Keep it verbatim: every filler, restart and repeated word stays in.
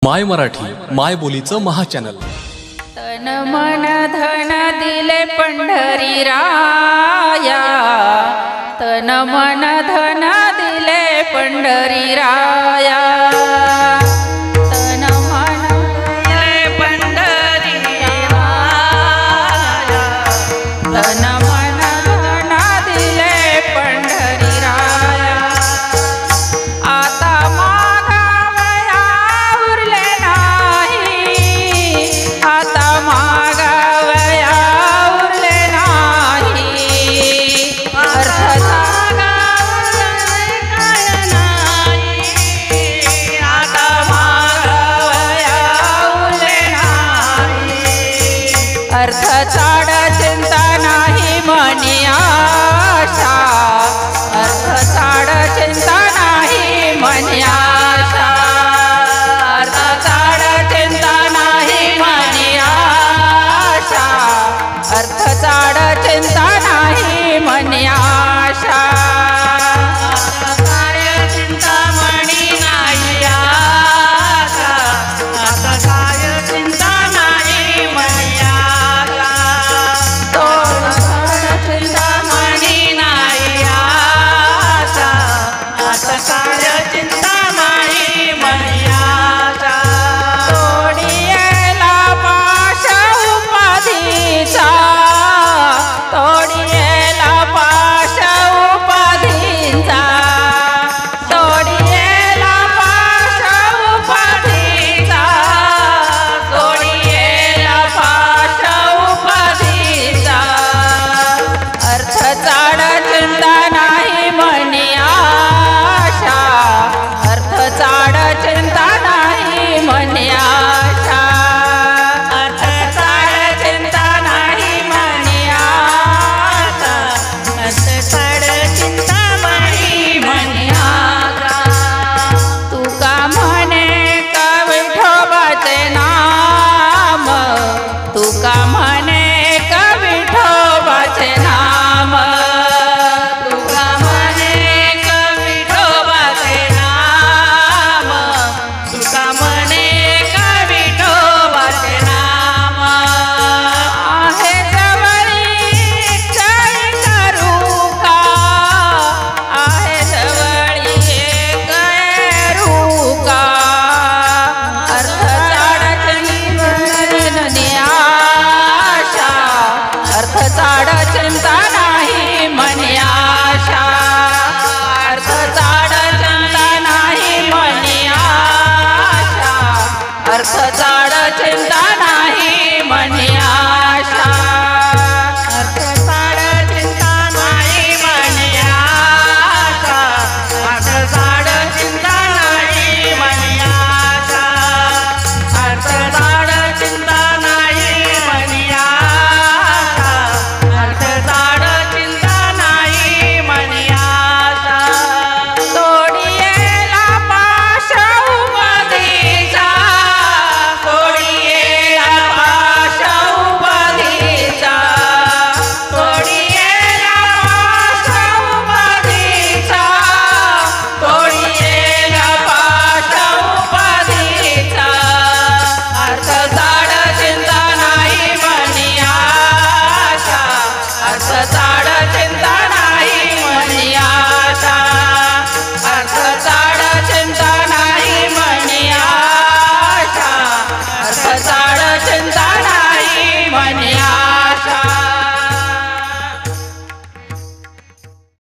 माय मराठी माय बोलीचं महाचॅनल। तन मन धन दिले पंढरी राया, तन मन धन दिले पंढरी राया, तन मन दिले पंढरी राया, तन मन धन दिले पंढरी राया। आता मागावया उरले नाही, आता मागावया उरले नाही, अर्थ सांगावया काय नाही, आता मागावया उरले नाही, अर्थ चाड चिंता नाही मनी आशा, अर्थ चाड चिंता नाही मनी आशा, अर्थ चाड चिंता नाही मनी आशा, अर्थ चाड चिंता नाही मनी आशा, कार्य चिंता मनी नाही आशा, आता कार्य चिंता नाही मनी आशा, तोड चिंता मनी नाही आशा, आता कार्य चिंता नाही मनी आशा, तोडियेला पाश उपाधीचा, तोडियेला पाश उपाधीचा, तोडियेला पाश उपाधीचा, तोडियेला पाश उपाधीचा, अर्थ चाड चिंता नाही मनी आशा, अर्थ चाड चिंता नाही मनी आशा, अर्थ चाड चिंता नाही मनी आशा, अर्थ चाड चिंता नाही मनी आशा, तुका म्हणे का विठोबाचे नाम, तुका म्हणे का विठोबाचे नाम, तुका म्हणे का विठोबाचे नाम, तुका म्हणे का विठोबाचे नाम, आहे जवळी काय करू का, आहे जवळी करू का, अर्थ चाड चिंता नाही आशा, अर्थ चाड चिंता नाही मनी आशा, अर्थ चाड चिंता नाही मनी आशा, अर्थ चाड चिंता